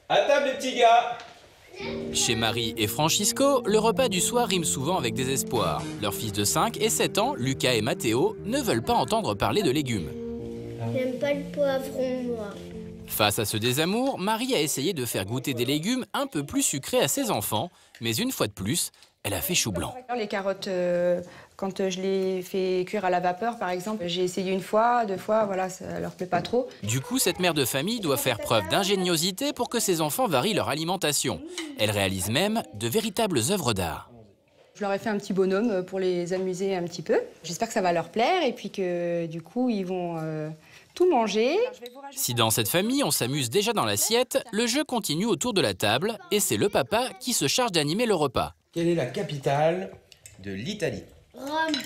À table les petits gars. Chez Marie et Francisco, le repas du soir rime souvent avec désespoir. Leurs fils de 5 et 7 ans, Lucas et Matteo, ne veulent pas entendre parler de légumes. J'aime pas le poivron, moi. Face à ce désamour, Marie a essayé de faire goûter des légumes un peu plus sucrés à ses enfants, mais une fois de plus, elle a fait chou blanc. Les carottes, quand je les fais cuire à la vapeur, par exemple, j'ai essayé une fois, 2 fois, voilà, ça leur plaît pas trop. Du coup, cette mère de famille doit faire preuve d'ingéniosité pour que ses enfants varient leur alimentation. Elle réalise même de véritables œuvres d'art. Je leur ai fait un petit bonhomme pour les amuser un petit peu. J'espère que ça va leur plaire et puis que, du coup, ils vont tout manger. Si dans cette famille, on s'amuse déjà dans l'assiette, le jeu continue autour de la table et c'est le papa qui se charge d'animer le repas. Quelle est la capitale de l'Italie? Rome.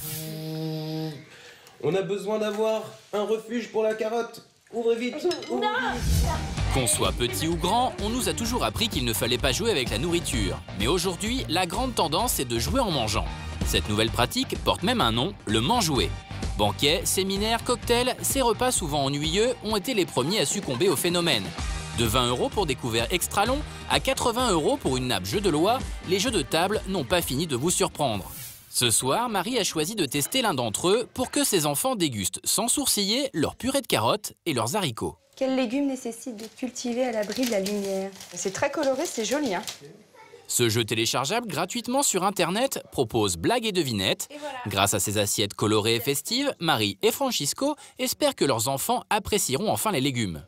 On a besoin d'avoir un refuge pour la carotte. Ouvrez vite. Ouvrez vite. Qu'on soit petit ou grand, on nous a toujours appris qu'il ne fallait pas jouer avec la nourriture. Mais aujourd'hui, la grande tendance est de jouer en mangeant. Cette nouvelle pratique porte même un nom, le manjouer. Banquets, séminaires, cocktails, ces repas souvent ennuyeux ont été les premiers à succomber au phénomène. De 20 € pour des couverts extra longs à 80 € pour une nappe jeu de loi, les jeux de table n'ont pas fini de vous surprendre. Ce soir, Marie a choisi de tester l'un d'entre eux pour que ses enfants dégustent sans sourciller leur purée de carottes et leurs haricots. Quels légumes nécessitent de cultiver à l'abri de la lumière? C'est très coloré, c'est joli, hein. Ce jeu téléchargeable gratuitement sur Internet propose blagues et devinettes. Grâce à ces assiettes colorées et festives, Marie et Francisco espèrent que leurs enfants apprécieront enfin les légumes.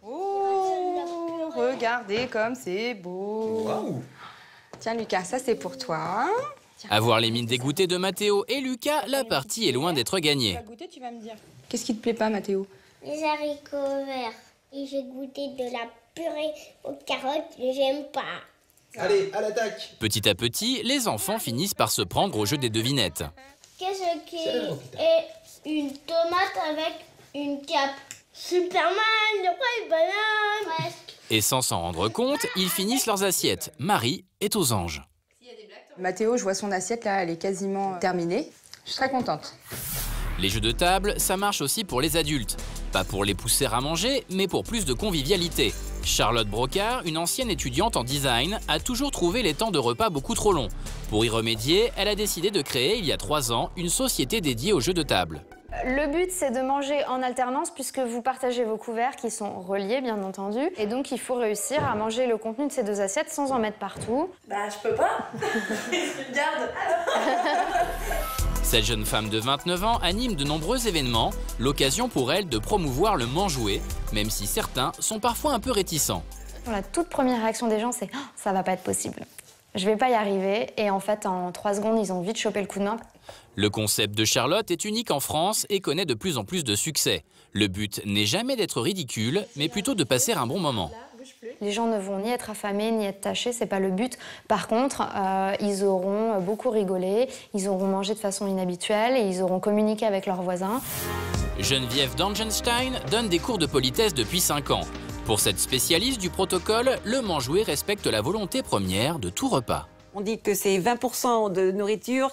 Oh, regardez comme c'est beau. Waouh. Tiens, Lucas, ça c'est pour toi. À voir les mines dégoûtées de Matteo et Lucas, la partie est loin d'être gagnée. Tu vas goûter, tu vas me dire. Qu'est-ce qui te plaît pas, Mathéo? Les haricots verts. Et j'ai goûté de la purée aux carottes, j'aime pas. Allez, à l'attaque. Petit à petit, les enfants finissent par se prendre au jeu des devinettes. Qu'est-ce qui est une tomate avec une cape? Superman, le roi banane. Presque. Et sans s'en rendre compte, ils finissent leurs assiettes. Marie est aux anges. Mathéo, je vois son assiette là, elle est quasiment terminée. Je suis très contente. Les jeux de table, ça marche aussi pour les adultes. Pas pour les pousser à manger, mais pour plus de convivialité. Charlotte Brocard, une ancienne étudiante en design, a toujours trouvé les temps de repas beaucoup trop longs. Pour y remédier, elle a décidé de créer, il y a 3 ans, une société dédiée aux jeux de table. Le but, c'est de manger en alternance puisque vous partagez vos couverts qui sont reliés, bien entendu. Et donc, il faut réussir à manger le contenu de ces 2 assiettes sans en mettre partout. Bah, je peux pas. Regarde. Cette jeune femme de 29 ans anime de nombreux événements, l'occasion pour elle de promouvoir le manjouer, même si certains sont parfois un peu réticents. La toute première réaction des gens, c'est oh, « ça va pas être possible, je vais pas y arriver ». Et en fait, en 3 secondes, ils ont vite chopé le coup de main. Le concept de Charlotte est unique en France et connaît de plus en plus de succès. Le but n'est jamais d'être ridicule, mais plutôt de passer un bon moment. Les gens ne vont ni être affamés, ni être tachés, c'est pas le but. Par contre, ils auront beaucoup rigolé, ils auront mangé de façon inhabituelle et ils auront communiqué avec leurs voisins. Geneviève Dangenstein donne des cours de politesse depuis 5 ans. Pour cette spécialiste du protocole, le manjouer respecte la volonté première de tout repas. On dit que c'est 20% de nourriture,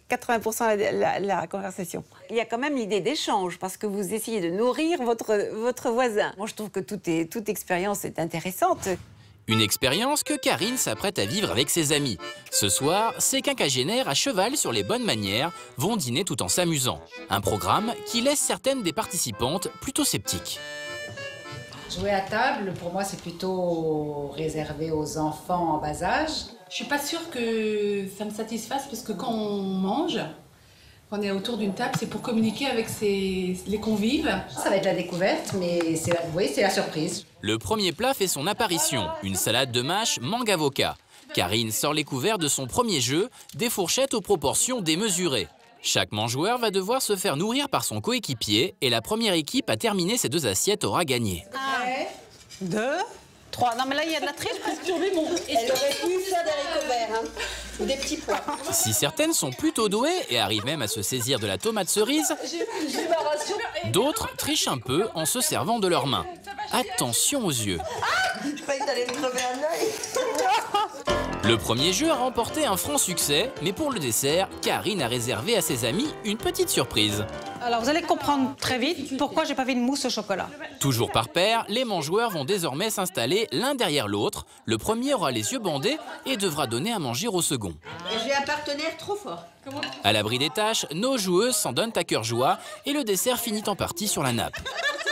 80% la conversation. Il y a quand même l'idée d'échange, parce que vous essayez de nourrir votre voisin. Moi, je trouve que toute expérience est intéressante. Une expérience que Karine s'apprête à vivre avec ses amis. Ce soir, ces quinquagénaires à cheval sur les bonnes manières vont dîner tout en s'amusant. Un programme qui laisse certaines des participantes plutôt sceptiques. Jouer à table, pour moi, c'est plutôt réservé aux enfants en bas âge. Je suis pas sûre que ça me satisfasse parce que quand on mange, quand on est autour d'une table, c'est pour communiquer avec les convives. Ça va être la découverte, mais c'est la surprise. Le premier plat fait son apparition, une salade de mâche mangue avocat. Karine sort les couverts de son premier jeu, des fourchettes aux proportions démesurées. Chaque manjoueur va devoir se faire nourrir par son coéquipier et la première équipe à terminer ses 2 assiettes aura gagné. 1, 2, 3. Non, mais là, il y a de la triche parce que Elle aurait pu faire des haricots verts, hein, ou des petits pois. Si certaines sont plutôt douées et arrivent même à se saisir de la tomate cerise, d'autres trichent un peu en se servant de leurs mains. Attention aux yeux. Je croyais que t'allais me crever un œil. Le premier jeu a remporté un franc succès, mais pour le dessert, Karine a réservé à ses amis une petite surprise. Alors vous allez comprendre très vite pourquoi j'ai pas fait une mousse au chocolat. Toujours par paire, les mangeoires vont désormais s'installer l'un derrière l'autre. Le premier aura les yeux bandés et devra donner à manger au second. Et j'ai un partenaire trop fort. À l'abri des tâches, nos joueuses s'en donnent à cœur joie et le dessert finit en partie sur la nappe.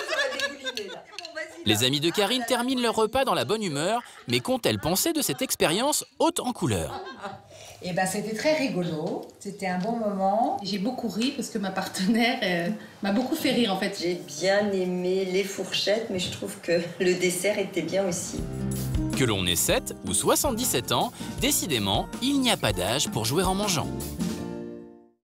Les amis de Karine terminent leur repas dans la bonne humeur, mais qu'ont-elles pensé de cette expérience haute en couleurs? Eh ben, c'était très rigolo, c'était un bon moment. J'ai beaucoup ri parce que ma partenaire m'a beaucoup fait rire en fait. J'ai bien aimé les fourchettes, mais je trouve que le dessert était bien aussi. Que l'on ait 7 ou 77 ans, décidément, il n'y a pas d'âge pour jouer en mangeant.